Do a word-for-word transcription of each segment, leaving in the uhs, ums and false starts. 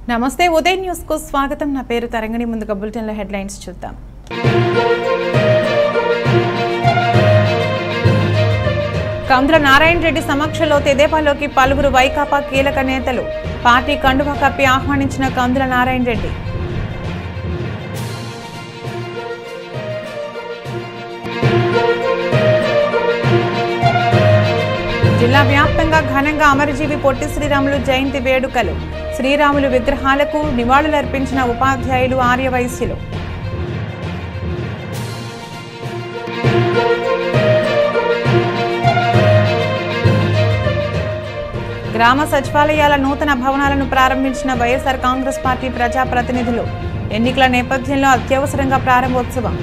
నమస్తే ఉదయ్ న్యూస్ కు స్వాగతం। నా పేరు తరంగిణి। ముందుగా బులెటిన్ లో హెడ్లైన్స్ చూద్దాం। కందుల నారాయణ రెడ్డి సమక్షంలో తెదేపాలోకి పలువురు వైకాపా కీలక నేతలు। పార్టీ కండువా కప్పి ఆహ్వానించిన కందుల నారాయణ రెడ్డి। జిల్లా వ్యాప్తంగా ఘనంగా అమరజీవి పొట్టి శ్రీరాములు జయంతి వేడుకలు। శ్రీరాములు విగ్రహాలకు నివాళులర్పించిన ఉపాధ్యాయులు ఆర్యవైశ్యులు। గ్రామ సచివాలయాల నూతన భవనాలను ప్రారంభించిన వైఎస్ఆర్ కాంగ్రెస్ పార్టీ ప్రజాప్రతినిధులు। ఎన్నికల నేపథ్యంలో అత్యవసరంగా ప్రారంభోత్సవం।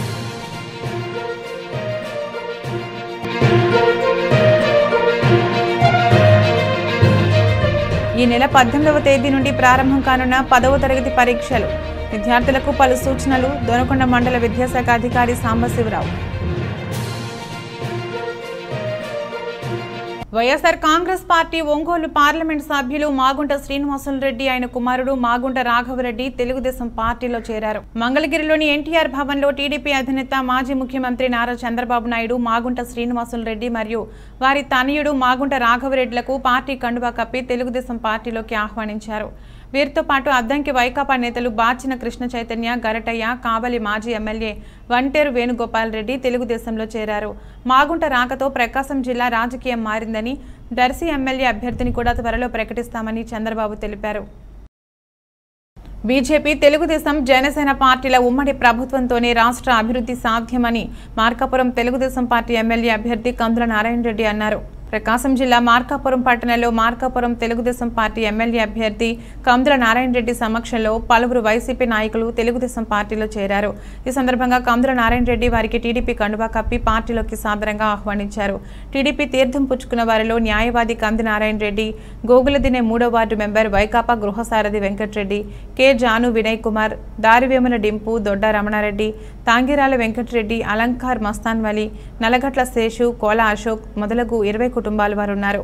ఈ నెల పద్దెనిమిదవ తేదీ నుండి ప్రారంభం కానున్న పదవ తరగతి పరీక్షలు। విద్యార్థులకు పలు సూచనలు। దొనకొండ మండల విద్యాశాఖ అధికారి Sambasivarao. YSR Congress party Ongole parliament సభ్యులు మాగుంట శ్రీనివాసులు రెడ్డి ఆయన కుమారుడు మాగుంట రాఘవరెడ్డి తెలుగుదేశం పార్టీలో చేరారు। మంగళగిరిలోని ఎన్టీఆర్ భవన్ లో టీడీపీ అధినేత మాజీ ముఖ్యమంత్రి నారా చంద్రబాబు నాయుడు మాగుంట శ్రీనివాసులు రెడ్డి మరియు వారి తనయుడు మాగుంట రాఘవరెడ్డిలకు పార్టీ కండువా కప్పి తెలుగుదేశం పార్టీలోకి ఆహ్వానించారు। వీరితో పాటు అద్దంకి వైకాపా నేతలు బాచిన కృష్ణ చైతన్య, గరటయ్య, కావలి మాజీ ఎమ్మెల్యే వంటేరు వేణుగోపాల్ రెడ్డి తెలుగుదేశంలో చేరారు। మాగుంట రాకతో ప్రకాశం జిల్లా రాజకీయం మారిందని, దర్శి ఎమ్మెల్యే అభ్యర్థిని కూడా త్వరలో ప్రకటిస్తామని చంద్రబాబు తెలిపారు। బీజేపీ, తెలుగుదేశం, జనసేన పార్టీల ఉమ్మడి ప్రభుత్వంతోనే రాష్ట్ర అభివృద్ధి సాధ్యమని మార్కాపురం తెలుగుదేశం పార్టీ ఎమ్మెల్యే అభ్యర్థి కందుల నారాయణ రెడ్డి అన్నారు। ప్రకాశం జిల్లా మార్కాపురం పట్టణంలో మార్కాపురం తెలుగుదేశం పార్టీ ఎమ్మెల్యే అభ్యర్థి కందుల నారాయణ రెడ్డి సమక్షంలో పలువురు వైసీపీ నాయకులు తెలుగుదేశం పార్టీలో చేరారు। ఈ సందర్భంగా కందుల నారాయణ రెడ్డి వారికి టీడీపీ కండువా కప్పి పార్టీలోకి సాదరంగా ఆహ్వానించారు। టీడీపీ తీర్థం పుచ్చుకున్న వారిలో న్యాయవాది కంది నారాయణ రెడ్డి, గోగులదినే మూడో వార్డు మెంబర్ వైకాపా గృహసారథి వెంకటరెడ్డి, కె జాను వినయ్ కుమార్, దారివేముల డింపు, దొడ్డ రమణారెడ్డి, తాంగిరాల వెంకటరెడ్డి, అలంకార్ మస్తాన్వలి, నలగట్ల శేషు, కోల అశోక్ మొదలగు ఇరవై కుటుంబాల వారు ఉన్నారు।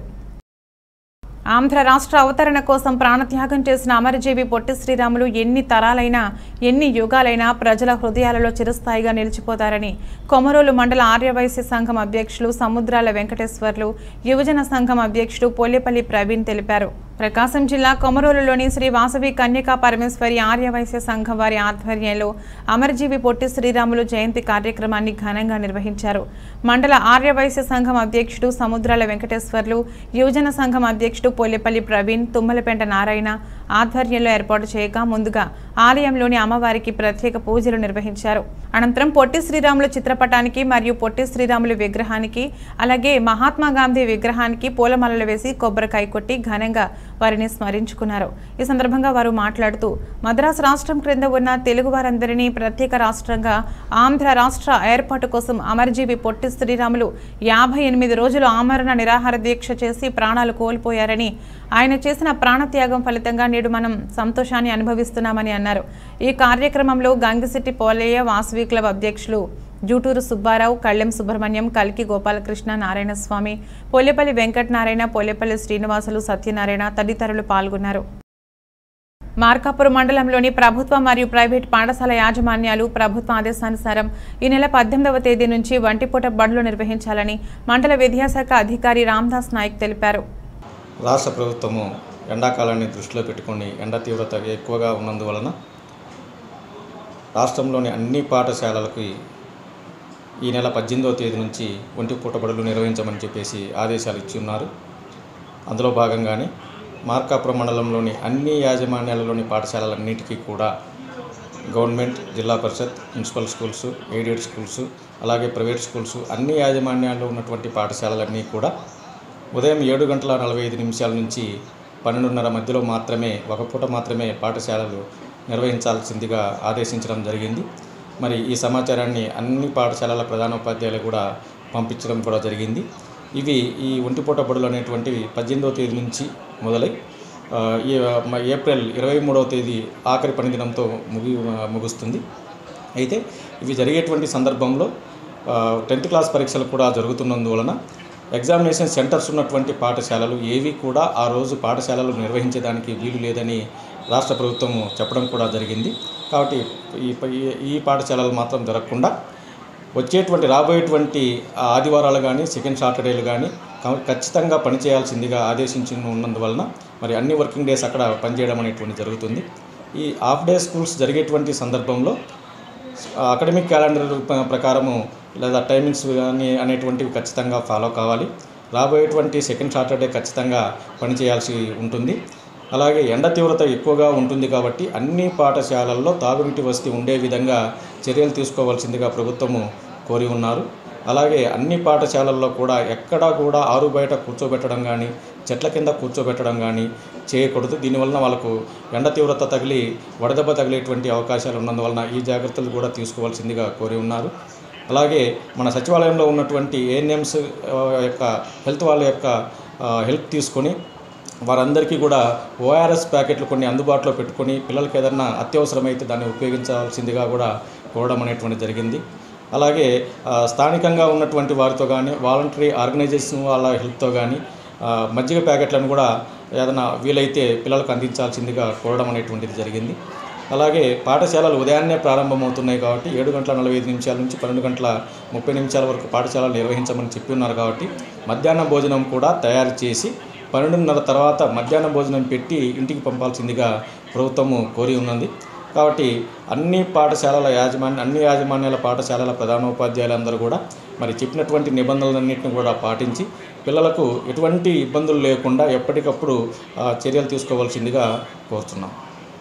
ఆంధ్ర రాష్ట్ర అవతరణ కోసం ప్రాణత్యాగం చేసిన అమరజీవి పొట్టి శ్రీరాములు ఎన్ని తరాలైనా ఎన్ని యుగాలైనా ప్రజల హృదయాలలో చిరస్థాయిగా నిలిచిపోతారని కొమరోలు మండల ఆర్యవైశ్య సంఘం అధ్యక్షులు సముద్రాల వెంకటేశ్వర్లు, యువజన సంఘం అధ్యక్షుడు పోలేపల్లి ప్రవీణ్ తెలిపారు। ప్రకాశం జిల్లా కొమరోలులోని శ్రీ వాసవి కన్యకా పరమేశ్వరి ఆర్యవైశ్య సంఘం వారి ఆధ్వర్యంలో అమరజీవి పొట్టి శ్రీరాములు జయంతి కార్యక్రమాన్ని ఘనంగా నిర్వహించారు। మండల ఆర్యవైశ్య సంఘం అధ్యక్షుడు సముద్రాల వెంకటేశ్వర్లు, యువజన సంఘం అధ్యక్షుడు పోలేపల్లి ప్రవీణ్, తుమ్మలపేంట నారాయణ ఆధ్వర్యంలో ఏర్పాటు చేయగా ముందుగా ఆలయంలోని అమ్మవారికి ప్రత్యేక పూజలు నిర్వహించారు। అనంతరం పొట్టి శ్రీరాములు చిత్రపటానికి మరియు పొట్టి శ్రీరాములు విగ్రహానికి అలాగే మహాత్మా గాంధీ విగ్రహానికి పూలమాలలు వేసి కొబ్బరికాయ కొట్టి ఘనంగా వారిని స్మరించుకున్నారు। ఈ సందర్భంగా వారు మాట్లాడుతూ మద్రాసు రాష్ట్రం క్రింద ఉన్న తెలుగు వారందరినీ ప్రత్యేక రాష్ట్రంగా ఆంధ్ర రాష్ట్ర ఏర్పాటు కోసం అమరజీవి పొట్టి శ్రీరాములు యాభై ఎనిమిది రోజులు ఆమరణ నిరాహార దీక్ష చేసి ప్రాణాలు కోల్పోయారని, ఆయన చేసిన ప్రాణత్యాగం ఫలితంగా నేడు మనం సంతోషాన్ని అనుభవిస్తున్నామని అన్నారు। ఈ కార్యక్రమంలో గంగిశెట్టి పోలయ్య, వాసవి క్లబ్ అధ్యక్షులు జూటూరు సుబ్బారావు, కళ్లెం సుబ్రహ్మణ్యం, కల్కి గోపాలకృష్ణ, నారాయణ స్వామి, పోలేపల్లి వెంకటనారాయణ, పోలేపల్లి శ్రీనివాసులు, సత్యనారాయణ తదితరులు పాల్గొన్నారు। మార్కాపురం మండలంలోని ప్రభుత్వ మరియు ప్రైవేట్ పాఠశాల యాజమాన్యాలు ప్రభుత్వ ఆదేశానుసారం ఈ నెల పద్దెనిమిదవ తేదీ నుంచి వంటిపూట బడులు నిర్వహించాలని మండల విద్యాశాఖ అధికారి రామ్దాస్ నాయక్ తెలిపారు। రాష్ట్ర ప్రభుత్వము ఎండాకాలాన్ని దృష్టిలో పెట్టుకుని ఎండ తీవ్రత ఎక్కువగా ఉన్నందువలన రాష్ట్రంలోని అన్ని పాఠశాలలకి ఈ నెల పద్దెనిమిదవ తేదీ నుంచి ఒంటిపూట బడులు నిర్వహించమని చెప్పేసి ఆదేశాలు ఇచ్చి ఉన్నారు। అందులో భాగంగానే మార్కాపురం మండలంలోని అన్ని యాజమాన్యాలలోని పాఠశాలలన్నిటికీ కూడా government, zilla parishad, municipal schools, aided schools, అలాగే ప్రైవేట్ స్కూల్స్ అన్ని యాజమాన్యాల్లో ఉన్నటువంటి పాఠశాలలన్నీ కూడా ఉదయం ఏడు గంటల నలభై ఐదు నిమిషాల నుంచి పన్నెండున్నర మధ్యలో మాత్రమే ఒక పూట మాత్రమే పాఠశాలలు నిర్వహించాల్సిందిగా ఆదేశించడం జరిగింది। మరి ఈ సమాచారాన్ని అన్ని పాఠశాలల ప్రధానోపాధ్యాయులు కూడా పంపించడం కూడా జరిగింది। ఇవి ఈ ఒంటిపూట బడులు అనేటువంటివి పద్దెనిమిదవ తేదీ నుంచి మొదలై ఈ ఏప్రిల్ ఇరవై మూడవ తేదీ ఆఖరి పని దినంతో ముగి ముగుస్తుంది। అయితే ఇవి జరిగేటువంటి సందర్భంలో టెన్త్ క్లాస్ పరీక్షలు కూడా జరుగుతున్నందువలన ఎగ్జామినేషన్ సెంటర్స్ ఉన్నటువంటి పాఠశాలలు ఏవి కూడా ఆ రోజు పాఠశాలలు నిర్వహించడానికి వీలు లేదని రాష్ట్ర ప్రభుత్వం చెప్పడం కూడా జరిగింది. కాబట్టి ఈ ఈ పాఠశాలలు మాత్రం జరగకుండా వచ్చేటువంటి రాబోయేటువంటి ఆదివారాలు కానీ సెకండ్ సాటర్డేలు కానీ ఖచ్చితంగా పనిచేయాల్సిందిగా ఆదేశించి ఉన్నందువలన మరి అన్ని వర్కింగ్ డేస్ అక్కడ పనిచేయడం అనేటువంటి జరుగుతుంది. ఈ హాఫ్ డే స్కూల్స్ జరిగేటువంటి సందర్భంలో అకాడమిక్ క్యాలెండర్ ప్రకారము లేదా టైమింగ్స్ కానీ అనేటువంటివి ఖచ్చితంగా ఫాలో కావాలి. రాబోయేటువంటి సెకండ్ సాటర్డే ఖచ్చితంగా పనిచేయాల్సి ఉంటుంది. అలాగే ఎండ తీవ్రత ఎక్కువగా ఉంటుంది కాబట్టి అన్ని పాఠశాలల్లో తాగునీటి వసతి ఉండే విధంగా చర్యలు తీసుకోవాల్సిందిగా ప్రభుత్వము కోరి ఉన్నారు. అలాగే అన్ని పాఠశాలల్లో కూడా ఎక్కడా కూడా ఆరు బయట కూర్చోబెట్టడం కానీ చెట్ల కింద కూర్చోబెట్టడం కానీ చేయకూడదు. దీనివలన వాళ్ళకు ఎండ తీవ్రత తగిలి వడదెబ్బ తగిలేటువంటి అవకాశాలు ఉన్నందువలన ఈ జాగ్రత్తలు కూడా తీసుకోవాల్సిందిగా కోరి ఉన్నారు. అలాగే మన సచివాలయంలో ఉన్నటువంటి ఏఎన్ఎంస్ యొక్క హెల్త్ వాళ్ళ యొక్క హెల్ప్ తీసుకొని వారందరికీ కూడా ఓఆర్ఎస్ ప్యాకెట్లు కొన్ని అందుబాటులో పెట్టుకొని పిల్లలకి ఏదన్నా అత్యవసరమైతే దాన్ని ఉపయోగించాల్సిందిగా కూడా కోరడం అనేటువంటి జరిగింది. అలాగే స్థానికంగా ఉన్నటువంటి వారితో కానీ వాలంటరీ ఆర్గనైజేషన్ వాళ్ళ హెల్ప్తో కానీ మజ్జిగ ప్యాకెట్లను కూడా ఏదైనా వీలైతే పిల్లలకు అందించాల్సిందిగా కోరడం అనేటువంటిది జరిగింది. అలాగే పాఠశాలలు ఉదయాన్నే ప్రారంభమవుతున్నాయి కాబట్టి ఏడు గంటల నలభై ఐదు నిమిషాల నుంచి పన్నెండు గంటల ముప్పై నిమిషాల వరకు పాఠశాలలు నిర్వహించమని చెప్పి ఉన్నారు. కాబట్టి మధ్యాహ్న భోజనం కూడా తయారు చేసి పన్నెండున్నర తర్వాత మధ్యాహ్న భోజనం పెట్టి ఇంటికి పంపాల్సిందిగా ప్రభుత్వము కోరి ఉన్నది. కాబట్టి అన్ని పాఠశాలల యాజమాన్య అన్ని యాజమాన్యాల పాఠశాలల ప్రధానోపాధ్యాయులందరూ కూడా మరి చెప్పినటువంటి నిబంధనలన్నింటినీ కూడా పాటించి పిల్లలకు ఎటువంటి ఇబ్బందులు లేకుండా ఎప్పటికప్పుడు చర్యలు తీసుకోవాల్సిందిగా కోరుతున్నాం.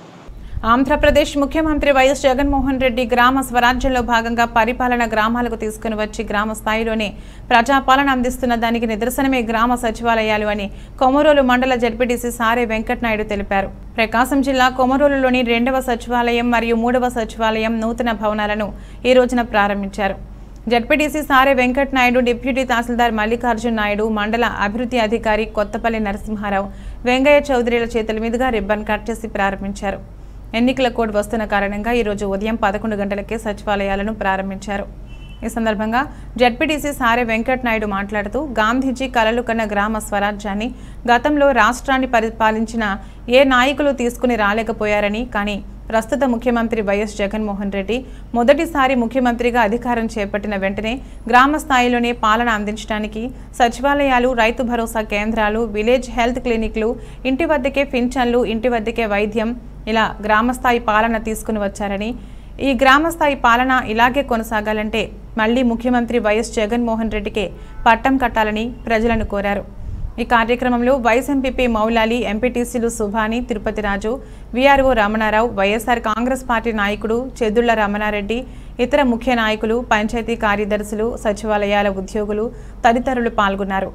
ఆంధ్రప్రదేశ్ ముఖ్యమంత్రి వైఎస్ జగన్మోహన్ రెడ్డి గ్రామ స్వరాజ్యంలో భాగంగా పరిపాలన గ్రామాలకు తీసుకుని వచ్చి గ్రామ స్థాయిలోనే ప్రజాపాలన అందిస్తున్న దానికి నిదర్శనమే గ్రామ సచివాలయాలు అని కొమరోలు మండల జడ్పీటీసీ సారే వెంకటనాయుడు తెలిపారు. ప్రకాశం జిల్లా కొమరోలులోని రెండవ సచివాలయం మరియు మూడవ సచివాలయం నూతన భవనాలను ఈ రోజున ప్రారంభించారు. జడ్పీటీసీ సారే వెంకటనాయుడు, డిప్యూటీ తహసీల్దార్ మల్లికార్జున నాయుడు, మండల అభివృద్ధి అధికారి కొత్తపల్లి నరసింహారావు, వెంగయ్య చౌదరిల చేతుల మీదుగా రిబ్బన్ కట్ చేసి ప్రారంభించారు. ఎన్నికల కోడ్ వస్తున్న కారణంగా ఈరోజు ఉదయం పదకొండు గంటలకే సచివాలయాలను ప్రారంభించారు. ఈ సందర్భంగా జడ్పీటీసీ సారే వెంకటనాయుడు మాట్లాడుతూ గాంధీజీ కలలు కన్న గ్రామ స్వరాజ్యాన్ని గతంలో రాష్ట్రాన్ని పరిపాలించిన ఏ నాయకులు తీసుకుని రాలేకపోయారని, కానీ ప్రస్తుత ముఖ్యమంత్రి వైఎస్ జగన్మోహన్ రెడ్డి మొదటిసారి ముఖ్యమంత్రిగా అధికారం చేపట్టిన వెంటనే గ్రామ స్థాయిలోనే పాలన అందించడానికి సచివాలయాలు, రైతు భరోసా కేంద్రాలు, విలేజ్ హెల్త్ క్లినిక్లు, ఇంటి వద్దకే పింఛన్లు, ఇంటి వద్దకే వైద్యం, ఇలా గ్రామస్థాయి పాలన తీసుకుని వచ్చారని, ఈ గ్రామస్థాయి పాలన ఇలాగే కొనసాగాలంటే మళ్లీ ముఖ్యమంత్రి వైఎస్ జగన్మోహన్ రెడ్డికే పట్టం కట్టాలని ప్రజలను కోరారు. ఈ కార్యక్రమంలో వైస్ ఎంపీపీ మౌలాలి, ఎంపీటీసీలు Subhani, Tirupati Raju, VRO Ramanarao, YSR Congress party నాయకుడు చెదుళ్ల రమణారెడ్డి, ఇతర ముఖ్య నాయకులు, పంచాయతీ కార్యదర్శులు, సచివాలయాల ఉద్యోగులు తదితరులు పాల్గొన్నారు.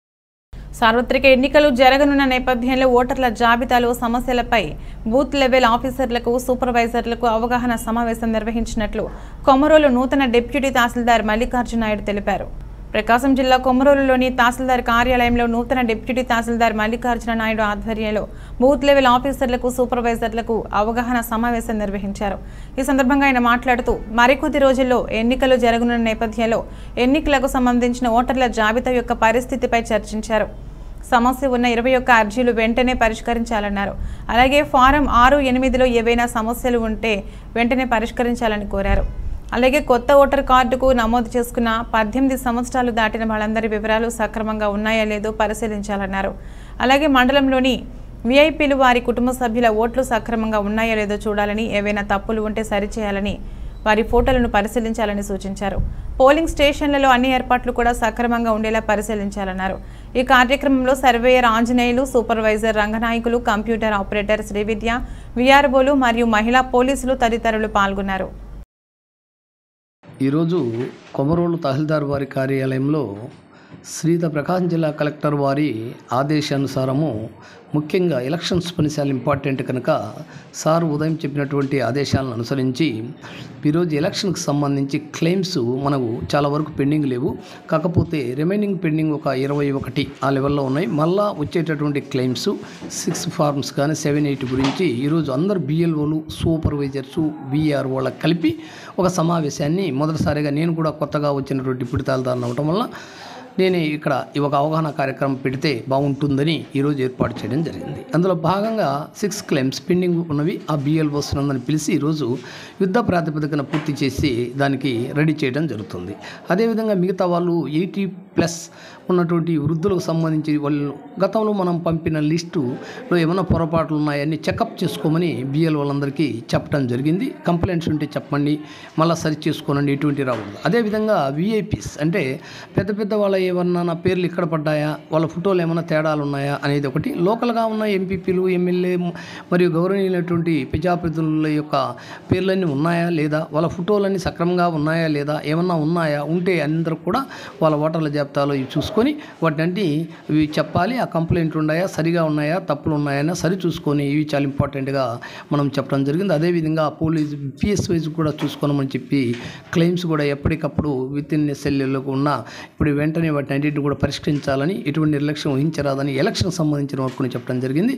సార్వత్రిక ఎన్నికలు జరగనున్న నేపథ్యంలో ఓటర్ల జాబితాలో సమస్యలపై బూత్ లెవెల్ ఆఫీసర్లకు, సూపర్వైజర్లకు అవగాహన సమావేశం నిర్వహించినట్లు కొమరోలు నూతన డిప్యూటీ తహసీల్దార్ మల్లికార్జున నాయుడు తెలిపారు. ప్రకాశం జిల్లా కొమరోలులోని తహసీల్దార్ కార్యాలయంలో నూతన డిప్యూటీ తహసీల్దార్ మల్లికార్జున నాయుడు ఆధ్వర్యంలో బూత్ లెవెల్ ఆఫీసర్లకు, సూపర్వైజర్లకు అవగాహన సమావేశం నిర్వహించారు. ఈ సందర్భంగా ఆయన మాట్లాడుతూ మరికొద్ది రోజుల్లో ఎన్నికలు జరగనున్న నేపథ్యంలో ఎన్నికలకు సంబంధించిన ఓటర్ల జాబితా యొక్క పరిస్థితిపై చర్చించారు. సమస్య ఉన్న ఇరవై ఒక్క అర్జీలు వెంటనే పరిష్కరించాలన్నారు. అలాగే ఫారం ఆరు ఎనిమిదిలో ఏవైనా సమస్యలు ఉంటే వెంటనే పరిష్కరించాలని కోరారు. అలాగే కొత్త ఓటర్ కార్డుకు నమోదు చేసుకున్న పద్దెనిమిది సంవత్సరాలు దాటిన వాళ్ళందరి వివరాలు సక్రమంగా ఉన్నాయా లేదో పరిశీలించాలన్నారు. అలాగే మండలంలోని వీఐపీలు వారి కుటుంబ సభ్యుల ఓట్లు సక్రమంగా ఉన్నాయో లేదో చూడాలని, ఏవైనా తప్పులు ఉంటే సరిచేయాలని, వారి ఫోటోలను పరిశీలించాలని సూచించారు. పోలింగ్ స్టేషన్లలో అన్ని ఏర్పాట్లు కూడా సక్రమంగా ఉండేలా పరిశీలించాలన్నారు. ఈ కార్యక్రమంలో surveyor Anjaneyulu, supervisor Ranganayakulu, computer operator Srividya, వీఆర్ఓలు మరియు మహిళా పోలీసులు తదితరులు పాల్గొన్నారు. ఈరోజు కొమరోలు తహసీల్దార్ వారి కార్యాలయంలో శ్రీత ప్రకాశం జిల్లా కలెక్టర్ వారి ఆదేశానుసారము ముఖ్యంగా ఎలక్షన్స్ పని చాలా ఇంపార్టెంట్ కనుక సార్ ఉదయం చెప్పినటువంటి ఆదేశాలను అనుసరించి ఈరోజు ఎలక్షన్కి సంబంధించి క్లెయిమ్స్ మనకు చాలా వరకు పెండింగ్ లేవు. కాకపోతే రిమైనింగ్ పెండింగ్ ఒక ఇరవై ఒకటి ఆ లెవెల్లో ఉన్నాయి. మళ్ళా వచ్చేటటువంటి క్లెయిమ్స్ సిక్స్ ఫార్మ్స్ కానీ సెవెన్ ఎయిట్ గురించి ఈరోజు అందరు బిఎల్ఓలు, సూపర్వైజర్సు, వీఆర్ఓలకు కలిపి ఒక సమావేశాన్ని మొదటిసారిగా నేను కూడా కొత్తగా వచ్చినటువంటి డిప్యూటీ తహసీల్దార్ అవ్వటం వల్ల నేను ఇక్కడ ఈ ఒక అవగాహన కార్యక్రమం పెడితే బాగుంటుందని ఈరోజు ఏర్పాటు చేయడం జరిగింది. అందులో భాగంగా సిక్స్ క్లెయిమ్స్ పెండింగ్ ఉన్నవి ఆ బిఎల్ఓస్ నందని పిలిచి ఈరోజు యుద్ధ ప్రాతిపదికన పూర్తి చేసి దానికి రెడీ చేయడం జరుగుతుంది. అదేవిధంగా మిగతా వాళ్ళు ఎయిటీ ప్లస్ ఉన్నటువంటి వృద్ధులకు సంబంధించి వాళ్ళు గతంలో మనం పంపిన లిస్టులో ఏమైనా పొరపాట్లు ఉన్నాయని చెకప్ చేసుకోమని బిఎల్ వాళ్ళందరికీ చెప్పడం జరిగింది. కంప్లైంట్స్ ఉంటే చెప్పండి, మళ్ళీ సరి చేసుకోనండి, ఎటువంటి రావద్దు. అదేవిధంగా విఐపీస్ అంటే పెద్ద పెద్ద వాళ్ళ ఏమన్నా నా పేర్లు ఇక్కడ పడ్డాయా, వాళ్ళ ఫోటోలు ఏమైనా తేడాలు ఉన్నాయా అనేది ఒకటి. లోకల్గా ఉన్న ఎంపీపీలు, ఎమ్మెల్యే మరియు గౌరవనీయులైనటువంటి ప్రజాప్రతినిధుల యొక్క పేర్లన్నీ ఉన్నాయా లేదా, వాళ్ళ ఫోటోలన్నీ సక్రమంగా ఉన్నాయా లేదా, ఏమన్నా ఉన్నాయా, ఉంటే అందరూ కూడా వాళ్ళ ఓటర్ల జాబితాలో ఇవి చూసుకొని వాటిని ఇవి చెప్పాలి. ఆ కంప్లైంట్లు ఉన్నాయా, సరిగా ఉన్నాయా, తప్పులు ఉన్నాయా సరి చూసుకొని ఇవి చాలా ఇంపార్టెంట్గా మనం చెప్పడం జరిగింది. అదేవిధంగా పోలీస్ పిఎస్ వైజ్ కూడా చూసుకోమని చెప్పి క్లెయిమ్స్ కూడా ఎప్పటికప్పుడు విత్ ఇన్ సెల్లులకు ఉన్న ఇప్పుడు వెంటనే వాటిని అన్నింటిని కూడా పరిష్కరించాలని, ఎటువంటి నిర్లక్ష్యం వహించరాదని ఎలక్షన్ సంబంధించిన వరకు చెప్పడం జరిగింది.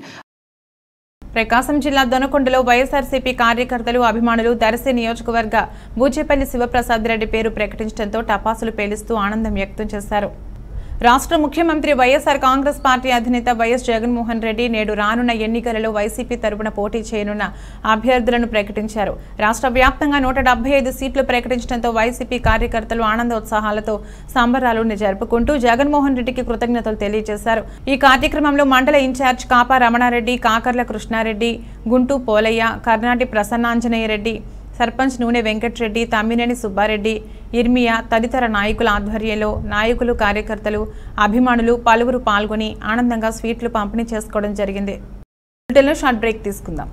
ప్రకాశం జిల్లా దొనకొండలో వైఎస్ఆర్సీపీ కార్యకర్తలు, అభిమానులు దర్శి నియోజకవర్గ బూచేపల్లి శివప్రసాద్ రెడ్డి పేరు ప్రకటించడంతో టపాసులు పేలుస్తూ ఆనందం వ్యక్తం చేశారు. రాష్ట్ర ముఖ్యమంత్రి వైఎస్ఆర్ కాంగ్రెస్ పార్టీ అధినేత వైఎస్ జగన్మోహన్ రెడ్డి నేడు రానున్న ఎన్నికలలో వైసీపీ తరపున పోటీ చేయనున్న అభ్యర్థులను ప్రకటించారు. రాష్ట్ర వ్యాప్తంగా నూట డెబ్బై ఐదు సీట్లు ప్రకటించడంతో వైసీపీ కార్యకర్తలు ఆనందోత్సాహాలతో సంబరాలు జరుపుకుంటూ జగన్మోహన్ రెడ్డికి కృతజ్ఞతలు తెలియజేశారు. ఈ కార్యక్రమంలో మండల ఇన్ఛార్జ్ కాపా రమణారెడ్డి, కాకర్ల కృష్ణారెడ్డి, గుంటూ పోలయ్య, కర్నాటి ప్రసన్నాంజనేయ రెడ్డి, సర్పంచ్ నూనె వెంకటరెడ్డి, తమ్మినేని సుబ్బారెడ్డి, ఇర్మియా తదితర నాయకుల ఆధ్వర్యంలో నాయకులు, కార్యకర్తలు, అభిమానులు పలువురు పాల్గొని ఆనందంగా స్వీట్లు పంపిణీ చేసుకోవడం జరిగింది. షార్ట్ బ్రేక్ తీసుకుందాం.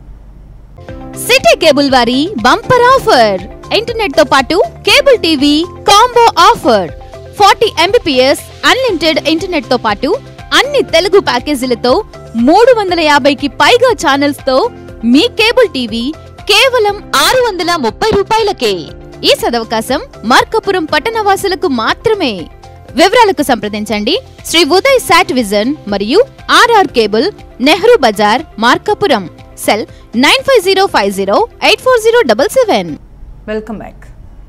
సిటీ కేబుల్ వారి బంపర్ ఆఫర్, ఇంటర్నెట్ తో పాటు cable TV combo offer. Forty Mbps unlimited internet తో పాటు అన్ని తెలుగు ప్యాకేజీలతో మూడు వందల యాభైకి పైగా ఛానల్స్ తో మీ కేబుల్ టీవీ కేవలం ఆరు వందల ముప్పై రూపాయలకే. ఈ సదవకాశం మార్కాపురం పట్టణవాసులకు మాత్రమే. వివరాలకు సంప్రదించండి శ్రీ ఉదయ్ సాట్ విజన్ మరియు ఆర్ఆర్ కేబుల్, నెహ్రూ బజార్, Markapuram. Cell nine five zero five zero eight four zero double seven. Welcome back.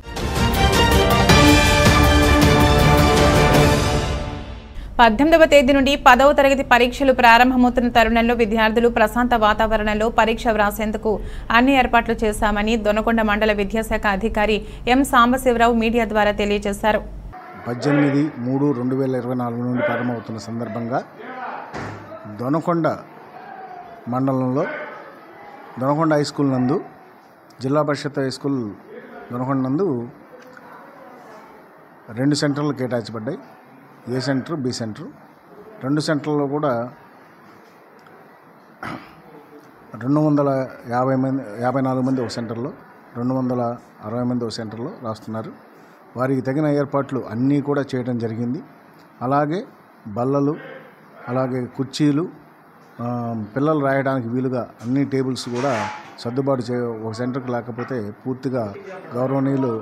పద్దెనిమిదవ తేదీ నుండి పదవ తరగతి పరీక్షలు ప్రారంభమవుతున్న తరుణంలో విద్యార్థులు ప్రశాంత వాతావరణంలో పరీక్ష వ్రాసేందుకు అన్ని ఏర్పాట్లు చేశామని దొనకొండ మండల విద్యాశాఖ అధికారి ఎం సాంబశివరావు మీడియా ద్వారా తెలియజేశారు. పద్దెనిమిది మూడు రెండు వేల ఇరవై నాలుగు నుండి ప్రారంభమవుతున్న సందర్భంగా దొనకొండ మండలంలో దొనకొండ హై స్కూల్ నందు, జిల్లా పరిషత్ హై స్కూల్ దొనకొండ నందు రెండు సెంటర్లు కేటాయించబడ్డాయి. A centre, B centre. రెండు సెంటర్లో కూడా రెండు వందల యాభై మంది యాభై నాలుగు మంది ఒక సెంటర్లో, రెండు వందల అరవై మంది ఒక సెంటర్లో రాస్తున్నారు. వారికి తగిన ఏర్పాట్లు అన్నీ కూడా చేయడం జరిగింది. అలాగే బల్లలు, అలాగే కుర్చీలు, పిల్లలు రాయడానికి వీలుగా అన్ని టేబుల్స్ కూడా సర్దుబాటు చే ఒక సెంటర్కి లేకపోతే పూర్తిగా గౌరవనీయులు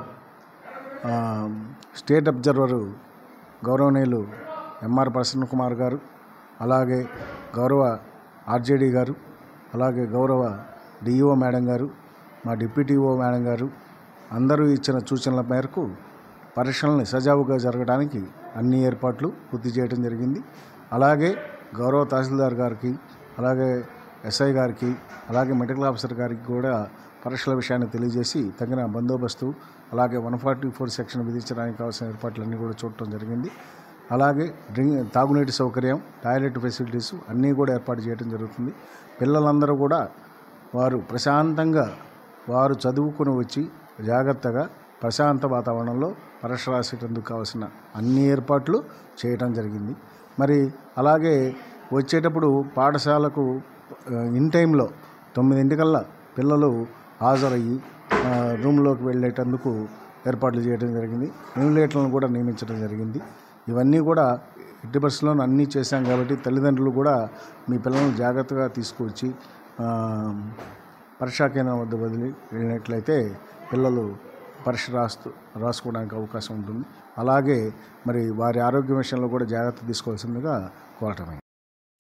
స్టేట్ అబ్జర్వరు గౌరవనీయులు ఎంఆర్ ప్రసన్న కుమార్ గారు, అలాగే గౌరవ ఆర్జేడీ గారు, అలాగే గౌరవ డిఈఓ మేడం గారు, మా డిప్యూటీఓ మేడం గారు అందరూ ఇచ్చిన సూచనల మేరకు పరీక్షల్ని సజావుగా జరగడానికి అన్ని ఏర్పాట్లు పూర్తి చేయడం జరిగింది. అలాగే గౌరవ తహసీల్దార్ గారికి, అలాగే ఎస్ఐ గారికి, అలాగే మెడికల్ ఆఫీసర్ గారికి కూడా పరీక్షల విషయాన్ని తెలియజేసి తగిన బందోబస్తు, అలాగే వన్ ఫార్టీ ఫోర్ సెక్షన్ విధించడానికి కావాల్సిన ఏర్పాట్లన్నీ కూడా చూడటం జరిగింది. అలాగే డ్రింక్ తాగునీటి సౌకర్యం, టాయిలెట్ ఫెసిలిటీస్ అన్నీ కూడా ఏర్పాటు చేయడం జరుగుతుంది. పిల్లలందరూ కూడా వారు ప్రశాంతంగా వారు చదువుకుని వచ్చి జాగ్రత్తగా ప్రశాంత వాతావరణంలో పరీక్ష రాసేటందుకు కావాల్సిన అన్ని ఏర్పాట్లు చేయడం జరిగింది. మరి అలాగే వచ్చేటప్పుడు పాఠశాలకు ఇన్ టైంలో తొమ్మిదింటికల్లా పిల్లలు హాజరయ్యి రూమ్లోకి వెళ్ళేటందుకు ఏర్పాట్లు చేయడం జరిగింది. ఇన్విజిలేటర్లను కూడా నియమించడం జరిగింది. ఇవన్నీ కూడా ఎట్టి పరిస్థితుల్లో అన్నీ చేశాం కాబట్టి తల్లిదండ్రులు కూడా మీ పిల్లలను జాగ్రత్తగా తీసుకువచ్చి పరీక్షా కేంద్రం వద్ద వదిలి వెళ్ళినట్లయితే పిల్లలు పరీక్ష రాస్తూ రాసుకోవడానికి అవకాశం ఉంటుంది. అలాగే మరి వారి ఆరోగ్య విషయంలో కూడా జాగ్రత్త తీసుకోవాల్సిందిగా కోరటమైంది.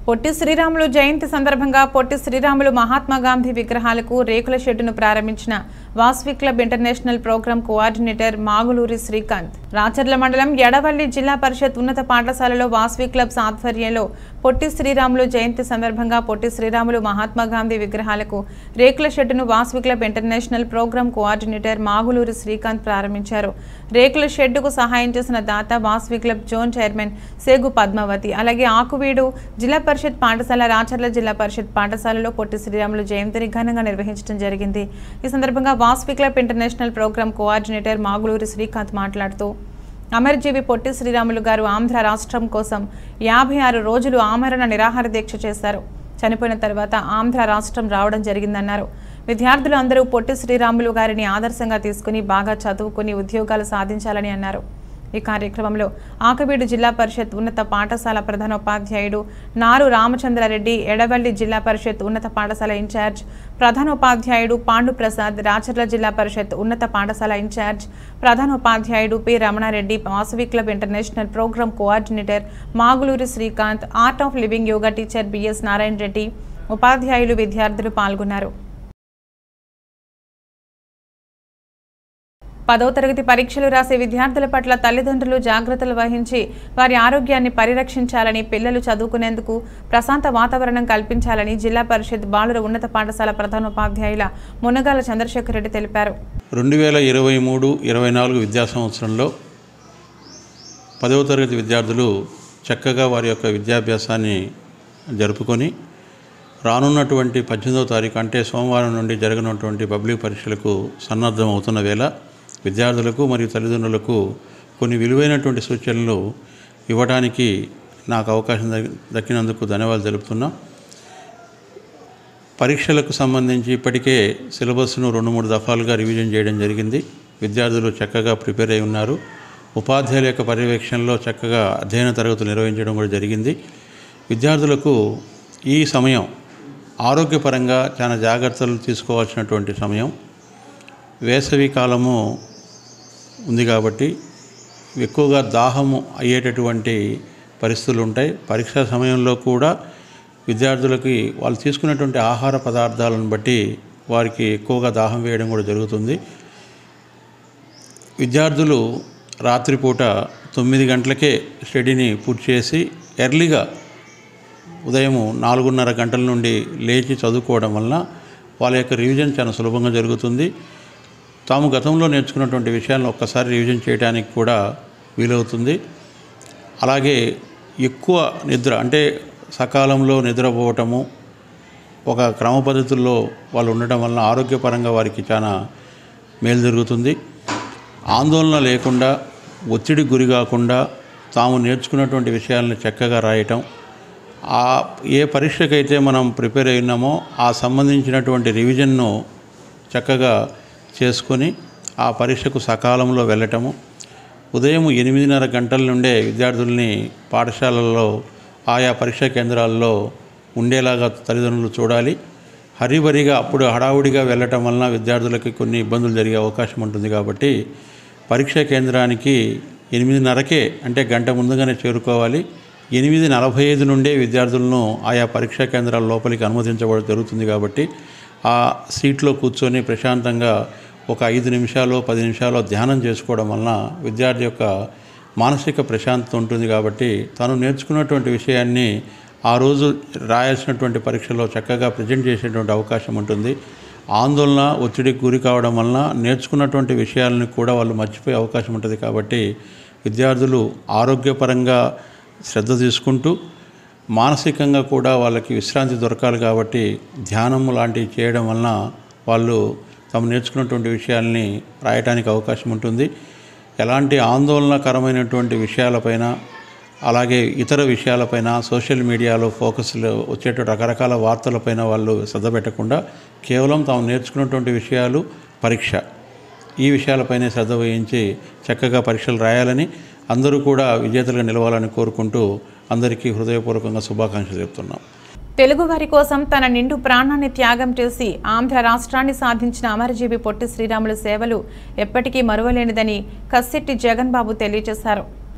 పొట్టి శ్రీరాములు జయంతి సందర్భంగా పొట్టి శ్రీరాములు మహాత్మా గాంధీ విగ్రహాలకు రేకుల షెడ్డును ప్రారంభించిన Vasavi club international programme coordinator Maguluri Srikanth. Racharla మండలం ఎడవల్లి జిల్లా పరిషత్ ఉన్నత పాఠశాలలో వాసవి క్లబ్స్ ఆధ్వర్యంలో పొట్టి శ్రీరాములు జయంతి సందర్భంగా పొట్టి శ్రీరాములు మహాత్మా గాంధీ విగ్రహాలకు రేకుల షెడ్డును Vasavi club international programme coordinator Maguluri Srikanth ప్రారంభించారు. రేకుల షెడ్డుకు సహాయం చేసిన దాత Vasavi club zone chairman Segu Padmavathi. అలాగే ఆకువీడు జిల్లా పరిషత్ పాఠశాల, రాచర్ల జిల్లా పరిషత్ పాఠశాలలో పొట్టి శ్రీరాములు జయంతిని ఘనంగా నిర్వహించడం జరిగింది. ఈ సందర్భంగా Vasavi club international programme coordinator Maguluri Srikanth మాట్లాడుతూ, అమరజీవి పొట్టి శ్రీరాములు గారు ఆంధ్ర రాష్ట్రం కోసం యాభై ఆరు రోజులు ఆమరణ నిరాహార దీక్ష చేశారు. చనిపోయిన తర్వాత ఆంధ్ర రాష్ట్రం రావడం జరిగిందన్నారు. విద్యార్థులు అందరూ పొట్టి శ్రీరాములు గారిని ఆదర్శంగా తీసుకుని బాగా చదువుకుని ఉద్యోగాలు సాధించాలని అన్నారు. ఈ కార్యక్రమంలో ఆకువీడు జిల్లా పరిషత్ ఉన్నత పాఠశాల ప్రధానోపాధ్యాయుడు నారు రామచంద్రారెడ్డి, ఎడవల్లి జిల్లా పరిషత్ ఉన్నత పాఠశాల ఇన్ఛార్జ్ ప్రధానోపాధ్యాయుడు పాండు ప్రసాద్, రాచర్ల జిల్లా పరిషత్ ఉన్నత పాఠశాల ఇన్ఛార్జ్ ప్రధానోపాధ్యాయుడు P Ramanareddy, Vasavi club international programme coordinator Maguluri Srikanth, art of living yoga teacher BS Narayana Reddy, ఉపాధ్యాయులు, విద్యార్థులు పాల్గొన్నారు. పదవ తరగతి పరీక్షలు రాసే విద్యార్థుల పట్ల తల్లిదండ్రులు జాగ్రత్తలు వహించి వారి ఆరోగ్యాన్ని పరిరక్షించాలని, పిల్లలు చదువుకునేందుకు ప్రశాంత వాతావరణం కల్పించాలని జిల్లా పరిషత్ బాలుర ఉన్నత పాఠశాల ప్రధానోపాధ్యాయుల మునగాల చంద్రశేఖర్ రెడ్డి తెలిపారు. రెండు వేల ఇరవై మూడు ఇరవై నాలుగు విద్యా సంవత్సరంలో పదవ తరగతి విద్యార్థులు చక్కగా వారి యొక్క విద్యాభ్యాసాన్ని జరుపుకొని రానున్నటువంటి పద్దెనిమిదవ తారీఖు అంటే సోమవారం నుండి జరగనున్నటువంటి పబ్లిక్ పరీక్షలకు సన్నద్ధం అవుతున్న వేళ విద్యార్థులకు మరియు తల్లిదండ్రులకు కొన్ని విలువైనటువంటి సూచనలు ఇవ్వడానికి నాకు అవకాశం దక్కినందుకు ధన్యవాదాలు తెలుపుతున్నా. పరీక్షలకు సంబంధించి ఇప్పటికే సిలబస్ను రెండు మూడు దఫాలుగా రివిజన్ చేయడం జరిగింది. విద్యార్థులు చక్కగా ప్రిపేర్ అయి ఉన్నారు. ఉపాధ్యాయుల యొక్క పర్యవేక్షణలో చక్కగా అధ్యయన తరగతులు నిర్వహించడం కూడా జరిగింది. విద్యార్థులకు ఈ సమయం ఆరోగ్యపరంగా చాలా జాగ్రత్తలు తీసుకోవాల్సినటువంటి సమయం. వేసవి కాలము ఉంది కాబట్టి ఎక్కువగా దాహము అయ్యేటటువంటి పరిస్థితులు ఉంటాయి. పరీక్షా సమయంలో కూడా విద్యార్థులకి వాళ్ళు తీసుకున్నటువంటి ఆహార పదార్థాలను బట్టి వారికి ఎక్కువగా దాహం వేయడం కూడా జరుగుతుంది. విద్యార్థులు రాత్రిపూట తొమ్మిది గంటలకే స్టడీని పూర్తి చేసి ఎర్లీగా ఉదయం నాలుగున్నర గంటల నుండి లేచి చదువుకోవడం వలన వాళ్ళ యొక్క రివిజన్ చాలా సులభంగా జరుగుతుంది. తాము గతంలో నేర్చుకున్నటువంటి విషయాలను ఒక్కసారి రివిజన్ చేయడానికి కూడా వీలవుతుంది. అలాగే ఎక్కువ నిద్ర అంటే సకాలంలో నిద్రపోవటము, ఒక క్రమ పద్ధతుల్లో వాళ్ళు ఉండటం వలన ఆరోగ్యపరంగా వారికి చాలా మేలు జరుగుతుంది. ఆందోళన లేకుండా, ఒత్తిడికి గురి కాకుండా తాము నేర్చుకున్నటువంటి విషయాలను చక్కగా రాయటం, ఆ ఏ పరీక్షకైతే మనం ప్రిపేర్ అయి ఉన్నామో ఆ సంబంధించినటువంటి రివిజన్ను చక్కగా చేసుకొని ఆ పరీక్షకు సకాలంలో వెళ్ళటము, ఉదయం ఎనిమిదిన్నర గంటల నుండే విద్యార్థుల్ని పాఠశాలల్లో ఆయా పరీక్షా కేంద్రాల్లో ఉండేలాగా తల్లిదండ్రులు చూడాలి. హరిబరిగా అప్పుడు హడావుడిగా వెళ్ళటం వలన విద్యార్థులకి కొన్ని ఇబ్బందులు జరిగే అవకాశం ఉంటుంది. కాబట్టి పరీక్షా కేంద్రానికి ఎనిమిదిన్నరకే అంటే గంట ముందుగానే చేరుకోవాలి. ఎనిమిది నలభై ఐదు నుండే విద్యార్థులను ఆయా పరీక్షా కేంద్రాల లోపలికి అనుమతించబడి జరుగుతుంది. కాబట్టి ఆ సీట్లో కూర్చొని ప్రశాంతంగా ఒక ఐదు నిమిషాలు పది నిమిషాలు ధ్యానం చేసుకోవడం వలన విద్యార్థి యొక్క మానసిక ప్రశాంతత ఉంటుంది. కాబట్టి తాను నేర్చుకున్నటువంటి విషయాన్ని ఆ రోజు రాయాల్సినటువంటి పరీక్షలో చక్కగా ప్రజెంట్ చేసేటువంటి అవకాశం ఉంటుంది. ఆందోళన, ఒత్తిడికి గురి కావడం వలన నేర్చుకున్నటువంటి విషయాలను కూడా వాళ్ళు మర్చిపోయే అవకాశం ఉంటుంది. కాబట్టి విద్యార్థులు ఆరోగ్యపరంగా శ్రద్ధ తీసుకుంటూ మానసికంగా కూడా వాళ్ళకి విశ్రాంతి దొరకాలి. కాబట్టి ధ్యానం లాంటివి చేయడం వలన వాళ్ళు తాము నేర్చుకున్నటువంటి విషయాల్ని రాయడానికి అవకాశం ఉంటుంది. ఎలాంటి ఆందోళనకరమైనటువంటి విషయాలపైన, అలాగే ఇతర విషయాలపైన సోషల్ మీడియాలో ఫోకస్లు వచ్చేటువంటి రకరకాల వార్తలపైన వాళ్ళు శ్రద్ధ పెట్టకుండా కేవలం తాము నేర్చుకున్నటువంటి విషయాలు, పరీక్ష, ఈ విషయాలపైనే శ్రద్ధ వహించి చక్కగా పరీక్షలు రాయాలని, అందరూ కూడా విజేతలుగా నిలవాలని కోరుకుంటూ అందరికీ హృదయపూర్వకంగా శుభాకాంక్షలు చెప్తున్నాం. తెలుగువారి కోసం తన నిండు ప్రాణాన్ని త్యాగం చేసి ఆంధ్ర రాష్ట్రాన్ని సాధించిన అమరజీవి పొట్టి శ్రీరాములు సేవలు ఎప్పటికీ మరువలేనిదని కస్సెట్టి జగన్ బాబు తెలియజేశారు.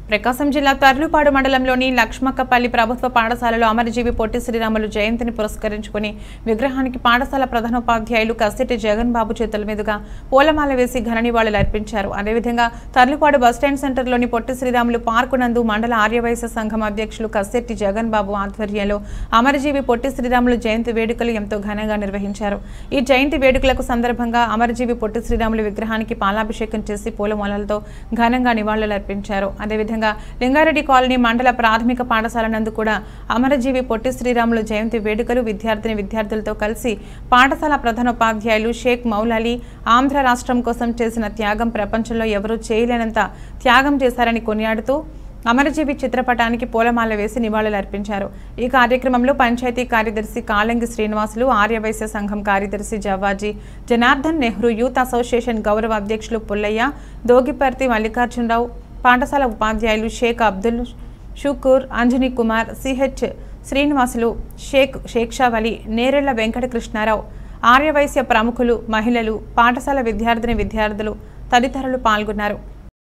ప్రకాశం జిల్లా తర్లుపాడు మండలంలోని లక్ష్మక్కపల్లి ప్రభుత్వ పాఠశాలలో అమరజీవి పొట్టి శ్రీరాములు జయంతిని పురస్కరించుకుని విగ్రహానికి పాఠశాల ప్రధానోపాధ్యాయులు కసిటి జగన్ బాబు చేతుల మీదుగా పూలమాల వేసి ఘన నివాళులు అర్పించారు. అదేవిధంగా తర్లుపాడు బస్టాండ్ సెంటర్లోని పొట్టి శ్రీరాములు పార్కు నందు మండల ఆర్యవైశ్య సంఘం అధ్యక్షులు కసిటి జగన్ బాబు ఆధ్వర్యంలో అమరజీవి పొట్టి శ్రీరాములు జయంతి వేడుకలు ఎంతో ఘనంగా నిర్వహించారు. ఈ జయంతి వేడుకలకు సందర్భంగా అమరజీవి పొట్టి శ్రీరాములు విగ్రహానికి పాలాభిషేకం చేసి పూలమాలలతో ఘనంగా నివాళులు అర్పించారు. అదేవిధంగా లింగారెడ్డి కాలనీ మండల ప్రాథమిక పాఠశాల నందు కూడా అమరజీవి పొట్టి శ్రీరాములు జయంతి వేడుకలు విద్యార్థిని విద్యార్థులతో కలిసి పాఠశాల ప్రధానోపాధ్యాయులు షేక్ మౌలాలి ఆంధ్ర రాష్ట్రం కోసం చేసిన త్యాగం ప్రపంచంలో ఎవరూ చేయలేనంత త్యాగం చేశారని కొనియాడుతూ అమరజీవి చిత్రపటానికి పూలమాల వేసి నివాళులు అర్పించారు. ఈ కార్యక్రమంలో పంచాయతీ కార్యదర్శి కాలంగి శ్రీనివాసులు, ఆర్యవైశ్య సంఘం కార్యదర్శి జవ్వాజీ, జనార్దన్ నెహ్రూ యూత్ అసోసియేషన్ గౌరవ అధ్యక్షులు పుల్లయ్య, దోగిపర్తి మల్లికార్జునరావు, పాఠశాల ఉపాధ్యాయులు షేక్ అబ్దుల్ షుకూర్, అంజనీ కుమార్, సిహెచ్ శ్రీనివాసులు, షేక్ షేక్షావలి, నేరెళ్ల వెంకటకృష్ణారావు, ఆర్యవైశ్య ప్రముఖులు, మహిళలు, పాఠశాల విద్యార్థిని విద్యార్థులు తదితరులు పాల్గొన్నారు.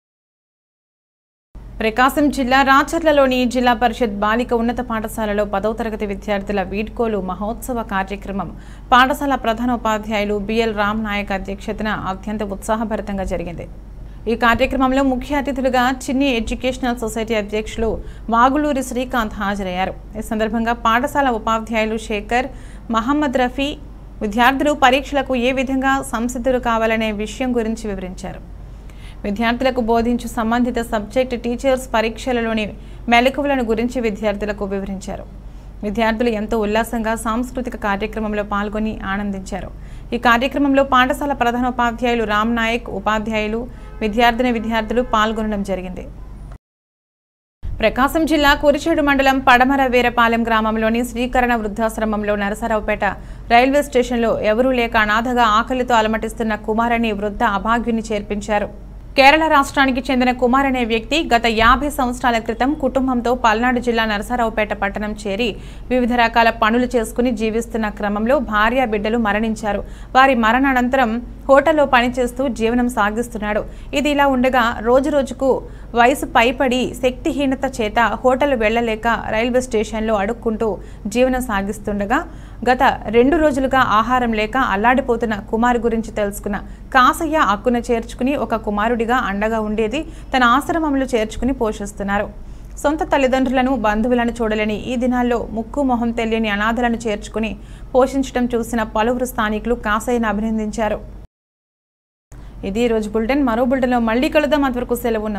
ప్రకాశం జిల్లా రాచర్లలోని జిల్లా పరిషత్ బాలిక ఉన్నత పాఠశాలలో పదవ తరగతి విద్యార్థుల వీడ్కోలు మహోత్సవ కార్యక్రమం పాఠశాల ప్రధానోపాధ్యాయులు బిఎల్ రామ్ నాయక్ అధ్యక్షతన అత్యంత ఉత్సాహభరితంగా జరిగింది. ఈ కార్యక్రమంలో ముఖ్య అతిథులుగా చిన్ని ఎడ్యుకేషనల్ సొసైటీ అధ్యక్షులు వాగులూరి శ్రీకాంత్ హాజరయ్యారు. ఈ సందర్భంగా పాఠశాల ఉపాధ్యాయులు శేఖర్, మహమ్మద్ రఫీ విద్యార్థులు పరీక్షలకు ఏ విధంగా సంసిద్ధులు కావాలనే విషయం గురించి వివరించారు. విద్యార్థులకు బోధించు సంబంధిత సబ్జెక్ట్ టీచర్స్ పరీక్షలలోని మెలకువలను గురించి విద్యార్థులకు వివరించారు. విద్యార్థులు ఎంతో ఉల్లాసంగా సాంస్కృతిక కార్యక్రమంలో పాల్గొని ఆనందించారు. ఈ కార్యక్రమంలో పాఠశాల ప్రధానోపాధ్యాయులు రామ్ నాయక్, ఉపాధ్యాయులు, విద్యార్థిని విద్యార్థులు పాల్గొనడం జరిగింది. ప్రకాశం జిల్లా కురిచేడు మండలం పడమర వీరపాలెం గ్రామంలోని శ్రీకరణ వృద్ధాశ్రమంలో నరసరావుపేట రైల్వే స్టేషన్లో ఎవరూ లేక అనాథగా ఆకలితో అలమటిస్తున్న కుమార్ అనే వృద్ధ అభాగ్యుని చేర్పించారు. కేరళ రాష్ట్రానికి చెందిన కుమార్ అనే వ్యక్తి గత యాభై సంవత్సరాల క్రితం కుటుంబంతో పల్నాడు జిల్లా నరసరావుపేట పట్టణం చేరి వివిధ రకాల పనులు చేసుకుని జీవిస్తున్న క్రమంలో భార్య బిడ్డలు మరణించారు. వారి మరణానంతరం హోటల్లో పనిచేస్తూ జీవనం సాగిస్తున్నాడు. ఇది ఇలా ఉండగా రోజు రోజుకు వయసు పైపడి శక్తిహీనత చేత హోటల్ వెళ్లలేక రైల్వే స్టేషన్లో అడుక్కుంటూ జీవనం సాగిస్తుండగా గత రెండు రోజులుగా ఆహారం లేక అల్లాడిపోతున్న కుమార్ గురించి తెలుసుకున్న కాసయ్య అక్కున చేర్చుకుని ఒక కుమారుడిగా అండగా ఉండేది తన ఆశ్రమంలో చేర్చుకుని పోషిస్తున్నారు. సొంత తల్లిదండ్రులను, బంధువులను చూడలేని ఈ దినాల్లో ముక్కు మొహం తెలియని అనాథలను చేర్చుకుని పోషించడం చూసిన పలువురు స్థానికులు కాసయ్యను అభినందించారు. ఇది ఈ రోజు బులెటిన్. మరో బులెటిన్లో మళ్ళీ కలుద్దాం. అంతవరకు సెలవు.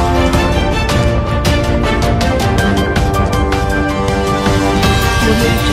నమస్కారం.